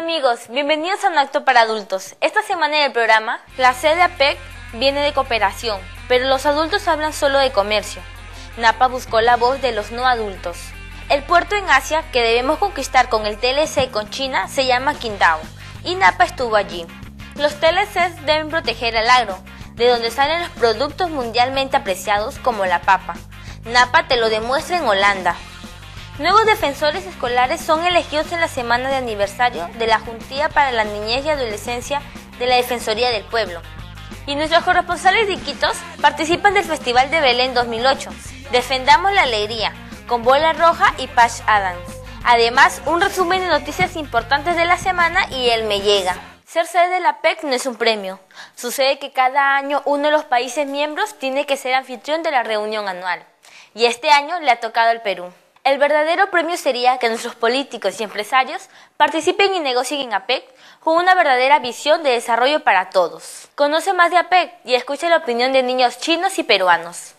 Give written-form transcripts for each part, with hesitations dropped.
amigos, bienvenidos a Un Acto para Adultos. Esta semana en el programa, la sede de APEC viene de cooperación, pero los adultos hablan solo de comercio. NAPA buscó la voz de los no adultos. El puerto en Asia que debemos conquistar con el TLC con China se llama Qingdao, y NAPA estuvo allí. Los TLCs deben proteger al agro, de donde salen los productos mundialmente apreciados como la papa. NAPA te lo demuestra en Holanda. Nuevos defensores escolares son elegidos en la semana de aniversario de la Juntilla para la Niñez y Adolescencia de la Defensoría del Pueblo. Y nuestros corresponsales de Iquitos participan del Festival de Belén 2008. Defendamos la alegría, con Bola Roja y Patch Adams. Además, un resumen de noticias importantes de la semana y el Me Llega. Ser sede de la APEC no es un premio. Sucede que cada año uno de los países miembros tiene que ser anfitrión de la reunión anual. Y este año le ha tocado al Perú. El verdadero premio sería que nuestros políticos y empresarios participen y negocien en APEC con una verdadera visión de desarrollo para todos. Conoce más de APEC y escucha la opinión de niños chinos y peruanos.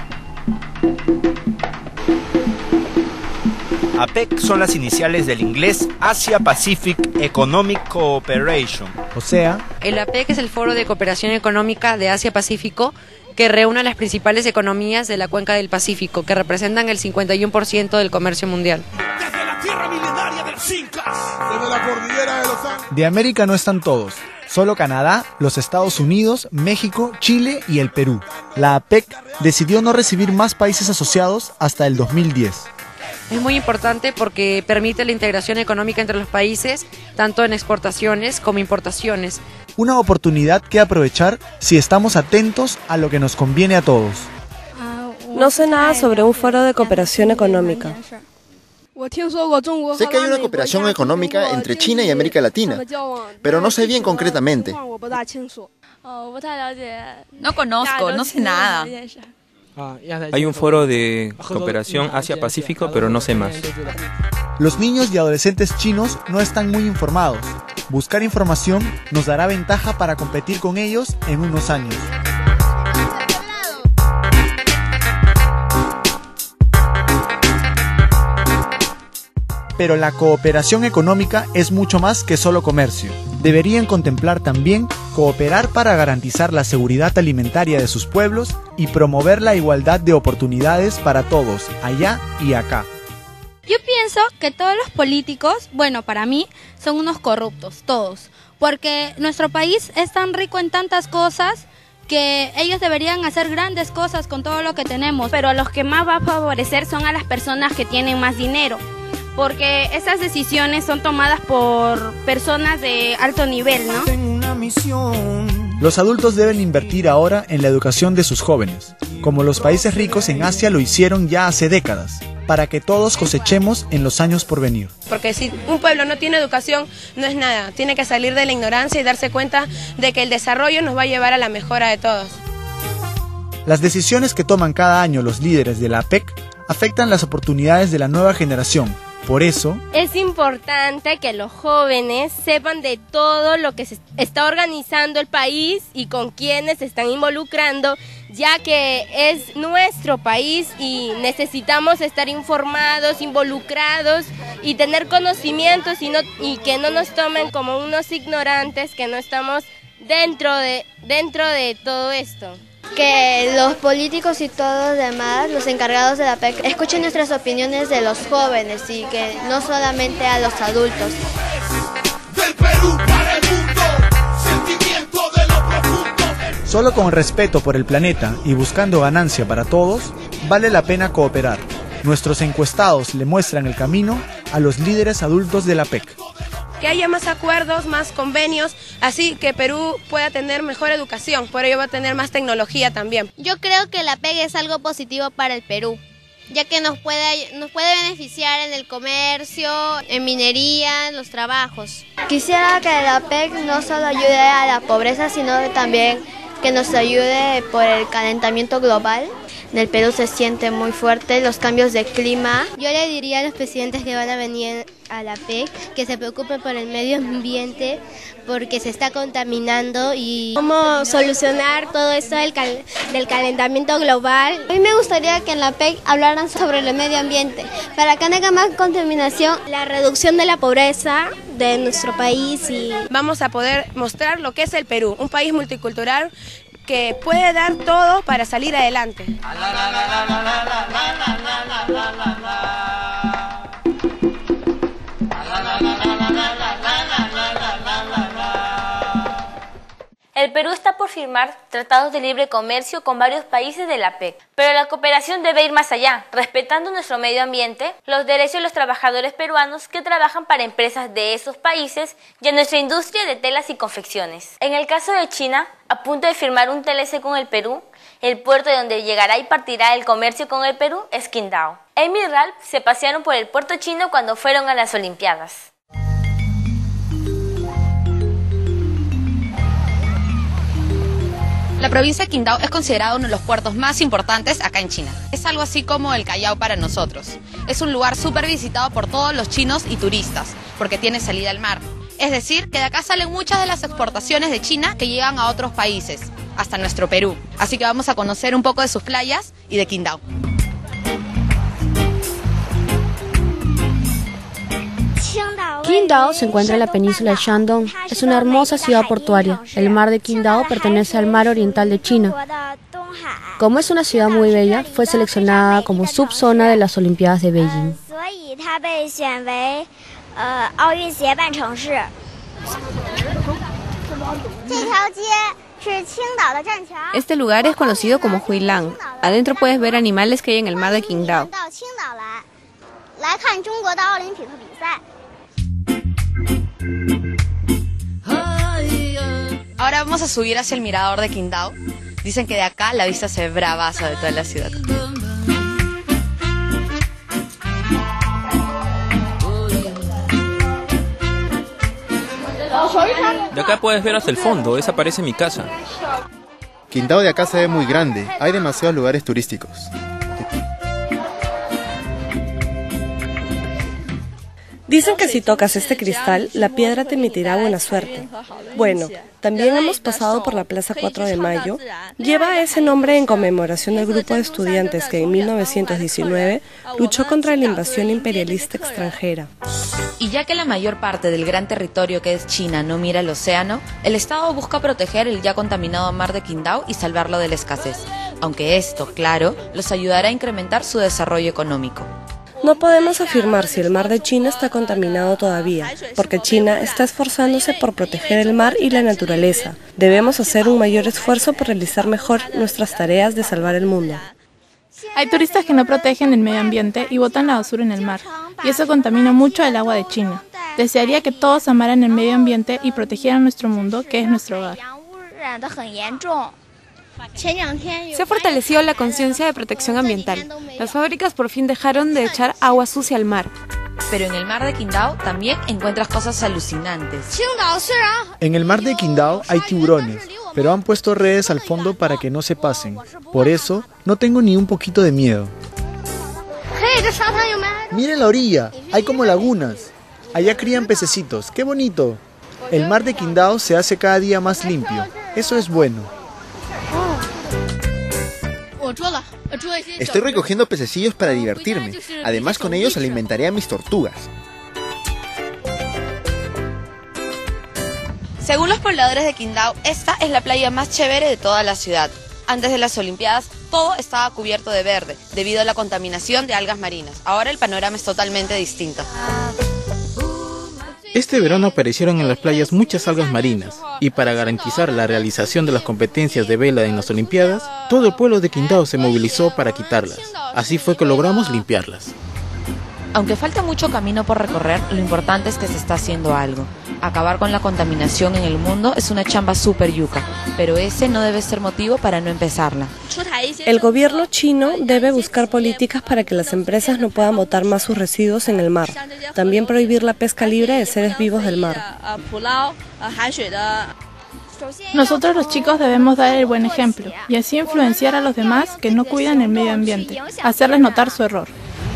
APEC son las iniciales del inglés Asia Pacific Economic Cooperation. O sea, el APEC es el Foro de Cooperación Económica de Asia-Pacífico que reúne a las principales economías de la cuenca del Pacífico, que representan el 51% del comercio mundial. Desde la tierra milenaria de los incas, desde la cordillera de los Andes. De América no están todos, solo Canadá, los Estados Unidos, México, Chile y el Perú. La APEC decidió no recibir más países asociados hasta el 2010. Es muy importante porque permite la integración económica entre los países, tanto en exportaciones como importaciones. Una oportunidad que aprovechar si estamos atentos a lo que nos conviene a todos. No sé nada sobre un foro de cooperación económica. Sé que hay una cooperación económica entre China y América Latina, pero no sé bien concretamente. No conozco, no sé nada. Hay un foro de cooperación Asia-Pacífico, pero no sé más. Los niños y adolescentes chinos no están muy informados. Buscar información nos dará ventaja para competir con ellos en unos años. Pero la cooperación económica es mucho más que solo comercio. Deberían contemplar también cooperar para garantizar la seguridad alimentaria de sus pueblos y promover la igualdad de oportunidades para todos, allá y acá. Yo pienso que todos los políticos, bueno, para mí, son unos corruptos, todos. Porque nuestro país es tan rico en tantas cosas que ellos deberían hacer grandes cosas con todo lo que tenemos. Pero a los que más va a favorecer son a las personas que tienen más dinero. Porque esas decisiones son tomadas por personas de alto nivel, ¿no? Los adultos deben invertir ahora en la educación de sus jóvenes, como los países ricos en Asia lo hicieron ya hace décadas, para que todos cosechemos en los años por venir. Porque si un pueblo no tiene educación, no es nada. Tiene que salir de la ignorancia y darse cuenta de que el desarrollo nos va a llevar a la mejora de todos. Las decisiones que toman cada año los líderes de la APEC afectan las oportunidades de la nueva generación. Por eso, es importante que los jóvenes sepan de todo lo que se está organizando el país y con quienes se están involucrando, ya que es nuestro país y necesitamos estar informados, involucrados y tener conocimientos y que no nos tomen como unos ignorantes que no estamos dentro de todo esto. Que los políticos y todos los demás, los encargados de la APEC, escuchen nuestras opiniones de los jóvenes y que no solamente a los adultos. Del Perú para el mundo, sentimiento de lo profundo. Solo con respeto por el planeta y buscando ganancia para todos, vale la pena cooperar. Nuestros encuestados le muestran el camino a los líderes adultos de la APEC. Que haya más acuerdos, más convenios, así que Perú pueda tener mejor educación, por ello va a tener más tecnología también. Yo creo que la APEC es algo positivo para el Perú, ya que nos puede beneficiar en el comercio, en minería, en los trabajos. Quisiera que la APEC no solo ayude a la pobreza, sino también que nos ayude por el calentamiento global. del Perú se siente muy fuerte, los cambios de clima. Yo le diría a los presidentes que van a venir a la PEC que se preocupen por el medio ambiente porque se está contaminando y cómo solucionar todo esto del calentamiento global. A mí me gustaría que en la PEC hablaran sobre el medio ambiente para que no haya más contaminación, la reducción de la pobreza de nuestro país y vamos a poder mostrar lo que es el Perú, un país multicultural que puede dar todo para salir adelante. El Perú está por firmar tratados de libre comercio con varios países de la PEC, pero la cooperación debe ir más allá, respetando nuestro medio ambiente, los derechos de los trabajadores peruanos que trabajan para empresas de esos países y en nuestra industria de telas y confecciones. En el caso de China, a punto de firmar un TLC con el Perú, el puerto de donde llegará y partirá el comercio con el Perú es Qingdao. Amy y Ralph se pasearon por el puerto chino cuando fueron a las Olimpiadas. La provincia de Qingdao es considerada uno de los puertos más importantes acá en China. Es algo así como el Callao para nosotros. Es un lugar súper visitado por todos los chinos y turistas, porque tiene salida al mar. Es decir, que de acá salen muchas de las exportaciones de China que llegan a otros países, hasta nuestro Perú. Así que vamos a conocer un poco de sus playas y de Qingdao. Qingdao se encuentra en la península de Shandong. Es una hermosa ciudad portuaria. El mar de Qingdao pertenece al mar oriental de China. Como es una ciudad muy bella, fue seleccionada como subzona de las Olimpiadas de Beijing. Este lugar es conocido como Huilang. Adentro puedes ver animales que hay en el mar de Qingdao. Ahora vamos a subir hacia el mirador de Qingdao. Dicen que de acá la vista se ve bravaza de toda la ciudad. De acá puedes ver hasta el fondo, esa parece mi casa. Qingdao de acá se ve muy grande, hay demasiados lugares turísticos. Dicen que si tocas este cristal, la piedra te emitirá buena suerte. Bueno, también hemos pasado por la Plaza 4 de Mayo. Lleva ese nombre en conmemoración del grupo de estudiantes que en 1919 luchó contra la invasión imperialista extranjera. Y ya que la mayor parte del gran territorio que es China no mira al océano, el Estado busca proteger el ya contaminado mar de Qingdao y salvarlo de la escasez. Aunque esto, claro, los ayudará a incrementar su desarrollo económico. No podemos afirmar si el mar de China está contaminado todavía, porque China está esforzándose por proteger el mar y la naturaleza. Debemos hacer un mayor esfuerzo por realizar mejor nuestras tareas de salvar el mundo. Hay turistas que no protegen el medio ambiente y botan la basura en el mar, y eso contamina mucho el agua de China. Desearía que todos amaran el medio ambiente y protegieran nuestro mundo, que es nuestro hogar. Se ha fortalecido la conciencia de protección ambiental. Las fábricas por fin dejaron de echar agua sucia al mar. Pero en el mar de Qingdao también encuentras cosas alucinantes. En el mar de Qingdao hay tiburones, pero han puesto redes al fondo para que no se pasen. Por eso, no tengo ni un poquito de miedo. ¡Miren la orilla! Hay como lagunas. Allá crían pececitos. ¡Qué bonito! El mar de Qingdao se hace cada día más limpio. Eso es bueno. Estoy recogiendo pececillos para divertirme. Además, con ellos alimentaré a mis tortugas. Según los pobladores de Qingdao, esta es la playa más chévere de toda la ciudad. Antes de las Olimpiadas, todo estaba cubierto de verde, debido a la contaminación de algas marinas. Ahora el panorama es totalmente distinto. Este verano aparecieron en las playas muchas algas marinas, y para garantizar la realización de las competencias de vela en las Olimpiadas, todo el pueblo de Qingdao se movilizó para quitarlas. Así fue que logramos limpiarlas. Aunque falta mucho camino por recorrer, lo importante es que se está haciendo algo. Acabar con la contaminación en el mundo es una chamba súper yuca, pero ese no debe ser motivo para no empezarla. El gobierno chino debe buscar políticas para que las empresas no puedan botar más sus residuos en el mar. También prohibir la pesca libre de seres vivos del mar. Nosotros los chicos debemos dar el buen ejemplo y así influenciar a los demás que no cuidan el medio ambiente, hacerles notar su error.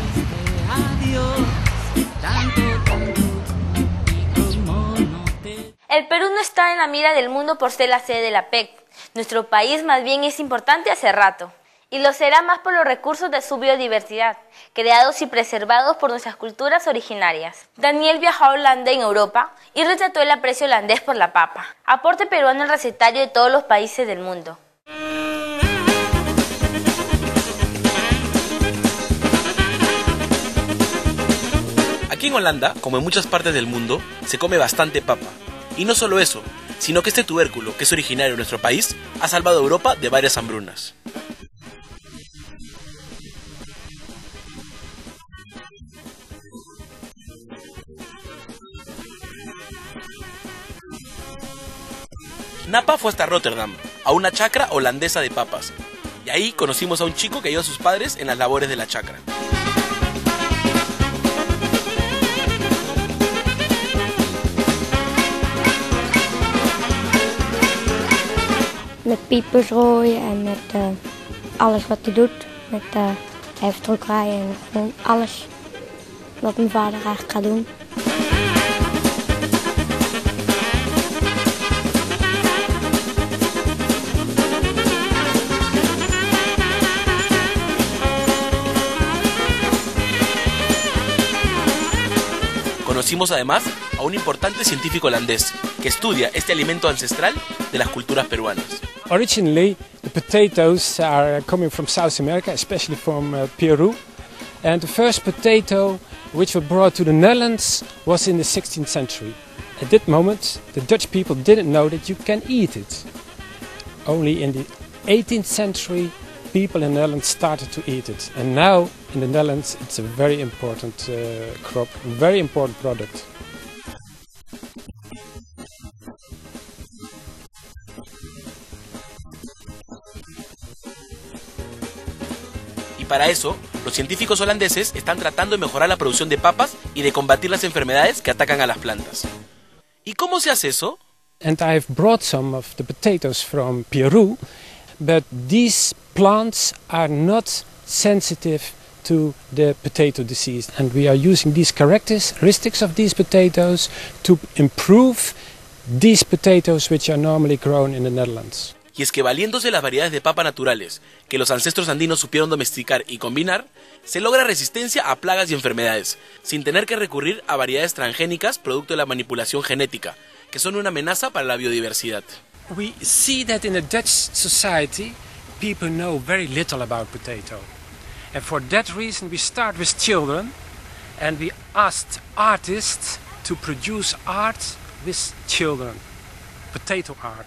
El Perú no está en la mira del mundo por ser la sede de la PEC. Nuestro país más bien es importante hace rato. Y lo será más por los recursos de su biodiversidad, creados y preservados por nuestras culturas originarias. Daniel viajó a Holanda en Europa y retrató el aprecio holandés por la papa, aporte peruano al recetario de todos los países del mundo. Aquí en Holanda, como en muchas partes del mundo, se come bastante papa. Y no solo eso, sino que este tubérculo, que es originario de nuestro país, ha salvado a Europa de varias hambrunas. Napa fue hasta Rotterdam, a una chacra holandesa de papas. Y ahí conocimos a un chico que ayudó a sus padres en las labores de la chacra. Met pepersrooi en met alles wat hij doet. Met heftruckrij en gewoon alles wat mijn vader eigenlijk gaat doen. Conocimos además a un importante científico holandés que estudia este alimento ancestral de las culturas peruanas. Originally, the potatoes are coming from South America, especially from Peru. And the first potato which was brought to the Netherlands was in the 16th century. At that moment, the Dutch people didn't know that you can eat it. Only in the 18th century, people in the Netherlands started to eat it. And now, in the Netherlands, it's a very important crop, a very important product. Y para eso, los científicos holandeses están tratando de mejorar la producción de papas y de combatir las enfermedades que atacan a las plantas. ¿Y cómo se hace eso? And I've brought some of the potatoes from Peru, but these plants are not sensitive to the potato disease. And we are using these characteristics of these potatoes to improve these potatoes which are normally grown in the Netherlands. Y es que valiéndose las variedades de papa naturales que los ancestros andinos supieron domesticar y combinar, se logra resistencia a plagas y enfermedades, sin tener que recurrir a variedades transgénicas producto de la manipulación genética, que son una amenaza para la biodiversidad. We see that in the Dutch society, people know very little about potato. And for that reason we start with children and we asked artists to produce art with children, potato art.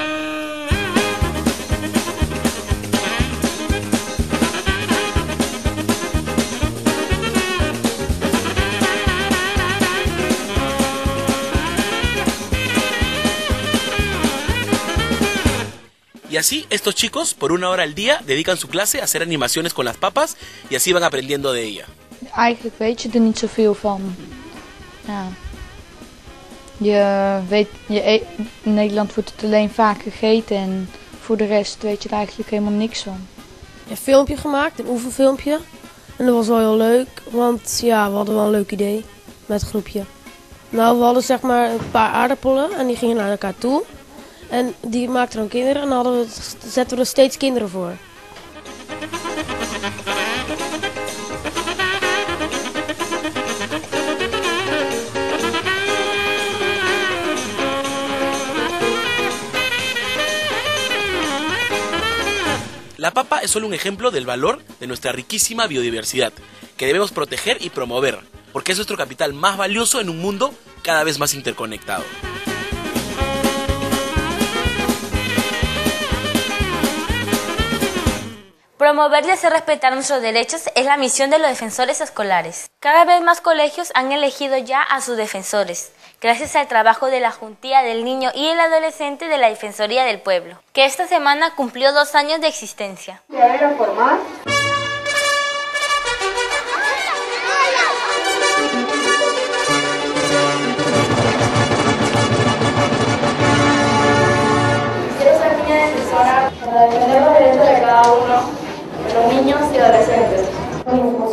Y así, estos chicos, por 1 hora al día, dedican su clase a hacer animaciones con las papas y así van aprendiendo de ella. Eigenlijk weet je er niet zoveel van. Ja. Je weet, in Nederland wordt het alleen vaak gegeten en voor de rest weet je er eigenlijk helemaal niks van. Een filmpje gemaakt, een oefenfilmpje. En dat was wel heel leuk, want ja, we hadden wel een leuk idee met het groepje. Nou, we hadden zeg maar een paar aardappelen en die gingen naar elkaar toe. En die maakten dan kinderen en dan zetten we er steeds kinderen voor. La papa es solo un ejemplo del valor de nuestra riquísima biodiversidad, que debemos proteger y promover, porque es nuestro capital más valioso en un mundo cada vez más interconectado. Promover y hacer respetar nuestros derechos es la misión de los defensores escolares. Cada vez más colegios han elegido ya a sus defensores, gracias al trabajo de la Juntía del Niño y el Adolescente de la Defensoría del Pueblo, que esta semana cumplió 2 años de existencia.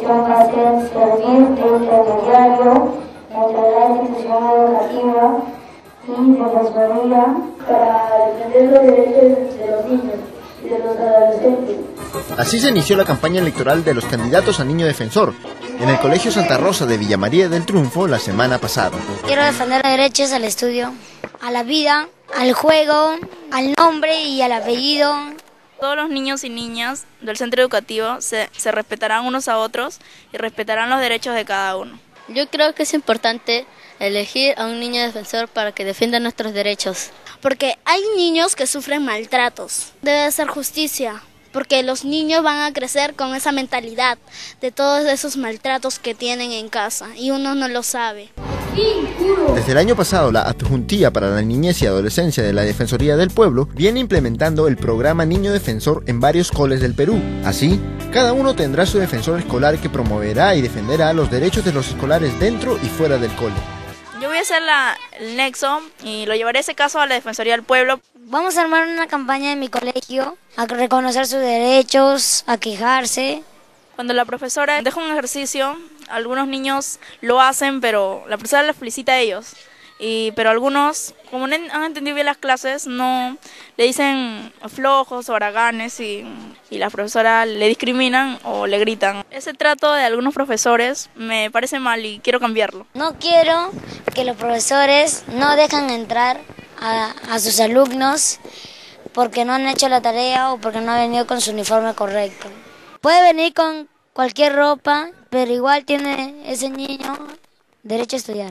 institución va a ser servir de intermediario entre la institución educativa y defensoría para defender los derechos de los niños y de los adolescentes. Así se inició la campaña electoral de los candidatos a niño defensor en el Colegio Santa Rosa de Villa María del Triunfo la semana pasada. Quiero defender los derechos al estudio, a la vida, al juego, al nombre y al apellido. Todos los niños y niñas del centro educativo se respetarán unos a otros y respetarán los derechos de cada uno. Yo creo que es importante elegir a un niño defensor para que defienda nuestros derechos. Porque hay niños que sufren maltratos. Debe hacer justicia, porque los niños van a crecer con esa mentalidad de todos esos maltratos que tienen en casa y uno no lo sabe. Desde el año pasado, la Adjuntía para la Niñez y Adolescencia de la Defensoría del Pueblo viene implementando el programa Niño Defensor en varios coles del Perú. Así, cada uno tendrá su defensor escolar que promoverá y defenderá los derechos de los escolares dentro y fuera del cole. Yo voy a hacer el nexo y lo llevaré ese caso a la Defensoría del Pueblo. Vamos a armar una campaña en mi colegio, a reconocer sus derechos, a quejarse. Cuando la profesora deja un ejercicio, algunos niños lo hacen, pero la profesora les felicita a ellos. Pero algunos, como no han entendido bien las clases, no le dicen flojos o haraganes y la profesora le discriminan o le gritan. Ese trato de algunos profesores me parece mal y quiero cambiarlo. No quiero que los profesores no dejan entrar a sus alumnos porque no han hecho la tarea o porque no han venido con su uniforme correcto. Puede venir con cualquier ropa, pero igual tiene ese niño derecho a estudiar.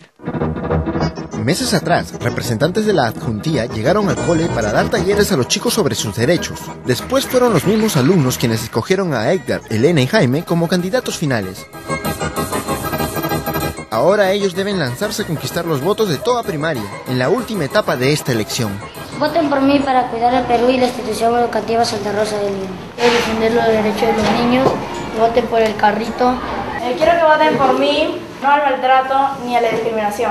Meses atrás, representantes de la Adjuntía llegaron al cole para dar talleres a los chicos sobre sus derechos. Después fueron los mismos alumnos quienes escogieron a Edgar, Elena y Jaime como candidatos finales. Ahora ellos deben lanzarse a conquistar los votos de toda primaria, en la última etapa de esta elección. Voten por mí para cuidar el Perú y la institución educativa Santa Rosa de Lima. Quiero defender los derechos de los niños, voten por el carrito. Quiero que voten por mí, no al maltrato ni a la discriminación.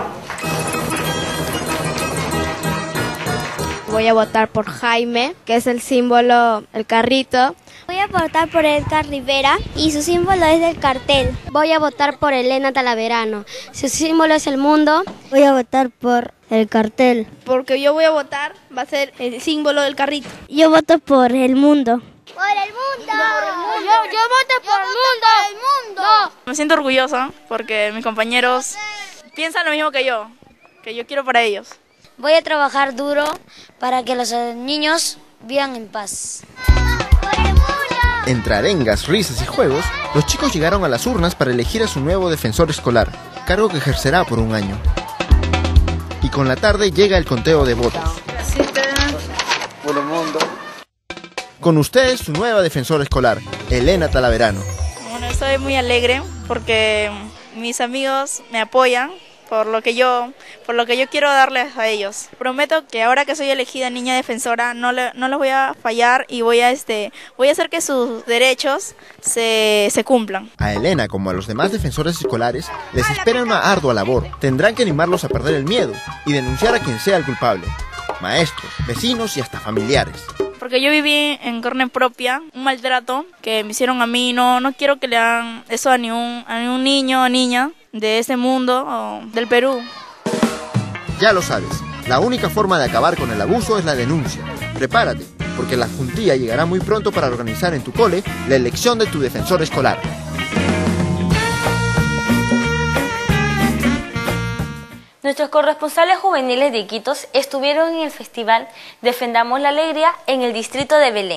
Voy a votar por Jaime, que es el símbolo, el carrito. Voy a votar por Edgar Rivera y su símbolo es el cartel. Voy a votar por Elena Talaverano, su símbolo es el mundo. Voy a votar por el cartel. Porque yo voy a votar, va a ser el símbolo del carrito. Yo voto por el mundo. ¡Por el mundo! Yo voto por el mundo. Me siento orgullosa porque mis compañeros piensan lo mismo que yo quiero para ellos. Voy a trabajar duro para que los niños vivan en paz. Entre arengas, risas y juegos, los chicos llegaron a las urnas para elegir a su nuevo defensor escolar, cargo que ejercerá por un año. Y con la tarde llega el conteo de votos. Con ustedes su nueva defensora escolar, Elena Talaverano. Bueno, estoy muy alegre porque mis amigos me apoyan por lo que yo quiero darles a ellos. Prometo que ahora que soy elegida niña defensora no los voy a fallar y voy a hacer que sus derechos se cumplan. A Elena, como a los demás defensores escolares, les espera una ardua labor. Tendrán que animarlos a perder el miedo y denunciar a quien sea el culpable. Maestros, vecinos y hasta familiares. Porque yo viví en carne propia un maltrato que me hicieron a mí. No quiero que le hagan eso a ningún niño o niña de ese mundo o del Perú. Ya lo sabes, la única forma de acabar con el abuso es la denuncia. Prepárate, porque la Adjuntía llegará muy pronto para organizar en tu cole la elección de tu defensor escolar. Nuestros corresponsales juveniles de Iquitos estuvieron en el festival Defendamos la Alegría en el distrito de Belén.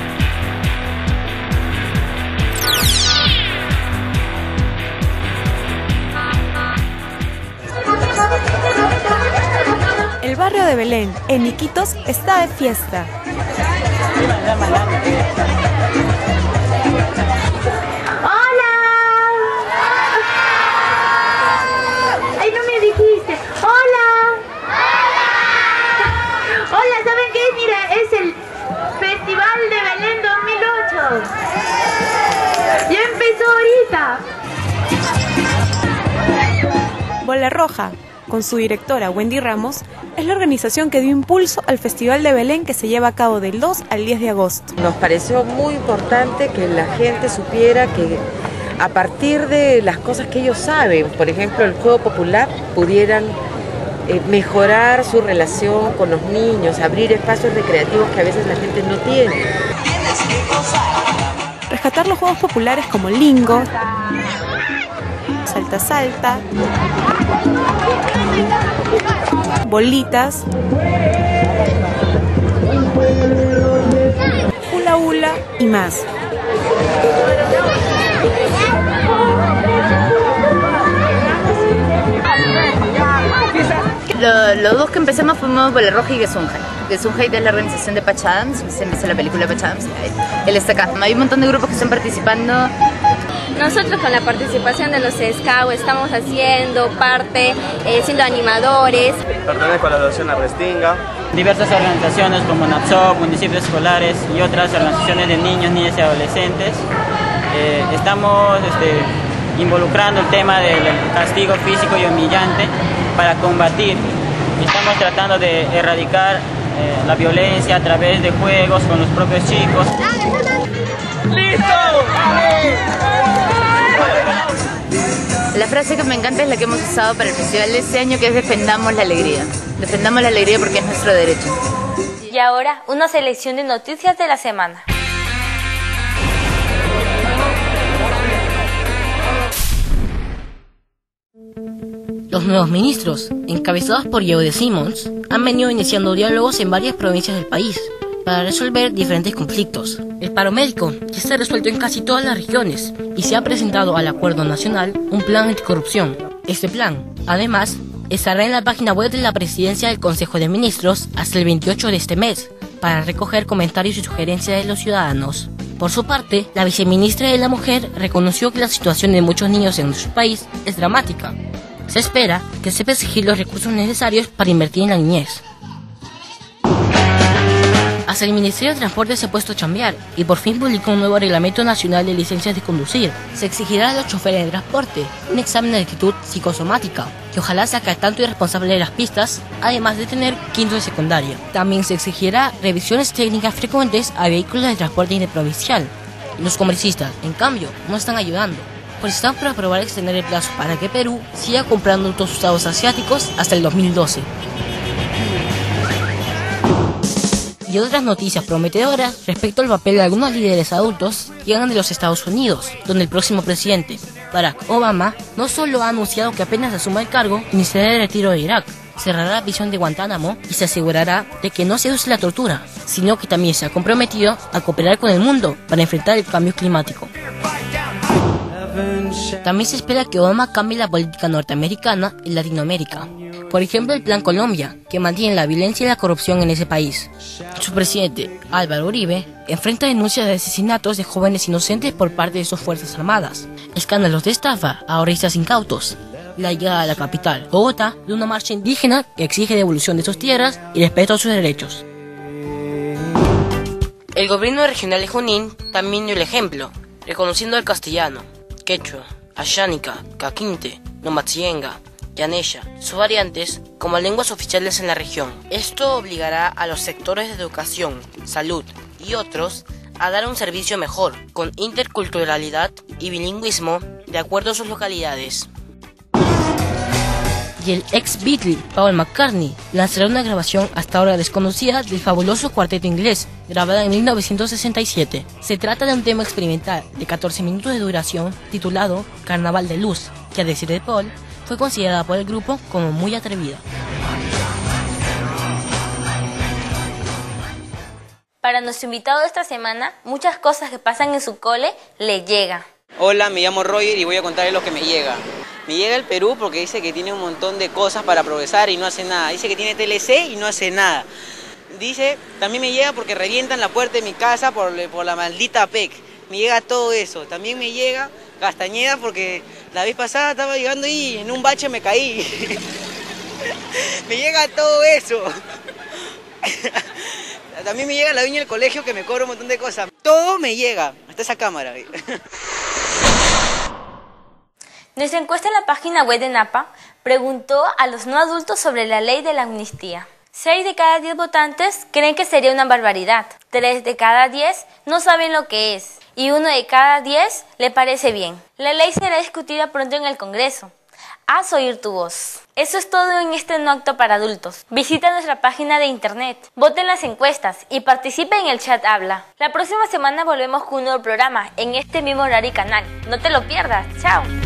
El barrio de Belén, en Iquitos, está de fiesta. Hola, ¿saben qué? Mira, es el Festival de Belén 2008. Ya empezó ahorita. Bola Roja, con su directora Wendy Ramos, es la organización que dio impulso al Festival de Belén que se lleva a cabo del 2 al 10 de agosto. Nos pareció muy importante que la gente supiera que a partir de las cosas que ellos saben, por ejemplo el juego popular, pudieran mejorar su relación con los niños, abrir espacios recreativos que a veces la gente no tiene. Rescatar los juegos populares como lingo, salta salta, bolitas, hula hula y más. Los dos que empezamos fuimos Bola Roja y Gesundheit. Gesundheit es la organización de Patch Adams, se empezó la película Patch Adams, él está acá. Hay un montón de grupos que están participando. Nosotros con la participación de los Scouts estamos haciendo parte, siendo animadores. Pertenezco a la Asociación Arrestinga. Diversas organizaciones como NAPSOC, municipios escolares y otras organizaciones de niños, niñas y adolescentes. Estamos involucrando el tema del castigo físico y humillante para combatir. Estamos tratando de erradicar la violencia a través de juegos con los propios chicos. ¡Listo! La frase que me encanta es la que hemos usado para el festival de este año, que es defendamos la alegría. Defendamos la alegría porque es nuestro derecho. Y ahora, una selección de noticias de la semana. Los nuevos ministros, encabezados por Jeude Simons, han venido iniciando diálogos en varias provincias del país para resolver diferentes conflictos. El paro médico ya está resuelto en casi todas las regiones y se ha presentado al Acuerdo Nacional un plan anticorrupción. Este plan, además, estará en la página web de la Presidencia del Consejo de Ministros hasta el 28 de este mes para recoger comentarios y sugerencias de los ciudadanos. Por su parte, la viceministra de la Mujer reconoció que la situación de muchos niños en nuestro país es dramática. Se espera que sepa exigir los recursos necesarios para invertir en la niñez. Hasta el Ministerio de Transporte se ha puesto a chambear y por fin publicó un nuevo reglamento nacional de licencias de conducir. Se exigirá a los choferes de transporte un examen de actitud psicosomática, que ojalá saque al tanto y responsable de las pistas, además de tener quinto de secundaria. También se exigirá revisiones técnicas frecuentes a vehículos de transporte interprovincial. Los congresistas, en cambio, no están ayudando, pues están por aprobar extender el plazo para que Perú siga comprando autos usados asiáticos hasta el 2012. Y otras noticias prometedoras respecto al papel de algunos líderes adultos llegan de los Estados Unidos, donde el próximo presidente, Barack Obama, no solo ha anunciado que apenas asuma el cargo, iniciará el retiro de Irak, cerrará la prisión de Guantánamo y se asegurará de que no se use la tortura, sino que también se ha comprometido a cooperar con el mundo para enfrentar el cambio climático. También se espera que Obama cambie la política norteamericana en Latinoamérica. Por ejemplo, el Plan Colombia, que mantiene la violencia y la corrupción en ese país. Su presidente, Álvaro Uribe, enfrenta denuncias de asesinatos de jóvenes inocentes por parte de sus fuerzas armadas, escándalos de estafa a ahorristas incautos, la llegada a la capital, Bogotá, de una marcha indígena que exige devolución de sus tierras y respeto a sus derechos. El gobierno regional de Junín también dio el ejemplo, reconociendo al castellano, quechua, ayánica, caquinte, nomatsienga, yanesha, sus variantes, como lenguas oficiales en la región. Esto obligará a los sectores de educación, salud y otros a dar un servicio mejor, con interculturalidad y bilingüismo de acuerdo a sus localidades. Y el ex Beatle, Paul McCartney, lanzará una grabación hasta ahora desconocida del fabuloso cuarteto inglés, grabada en 1967. Se trata de un tema experimental de 14 minutos de duración, titulado Carnaval de Luz, que a decir de Paul, fue considerada por el grupo como muy atrevida. Para nuestro invitado de esta semana, muchas cosas que pasan en su cole le llegan. Hola, me llamo Roger y voy a contarles lo que me llega. Me llega el Perú porque dice que tiene un montón de cosas para progresar y no hace nada. Dice que tiene TLC y no hace nada. Dice, también me llega porque revientan la puerta de mi casa por la maldita PEC. Me llega todo eso. También me llega Castañeda porque la vez pasada estaba llegando y en un bache me caí. Me llega todo eso. También me llega la dueña del colegio que me cobra un montón de cosas. Todo me llega, hasta esa cámara. Nuestra encuesta en la página web de NAPA preguntó a los no adultos sobre la ley de la amnistía. 6 de cada 10 votantes creen que sería una barbaridad. 3 de cada 10 no saben lo que es. Y 1 de cada 10 le parece bien. La ley será discutida pronto en el Congreso. Haz oír tu voz. Eso es todo en este No Apto para Adultos. Visita nuestra página de internet, voten las encuestas y participe en el chat Habla. La próxima semana volvemos con un nuevo programa en este mismo horario y canal. No te lo pierdas. ¡Chao!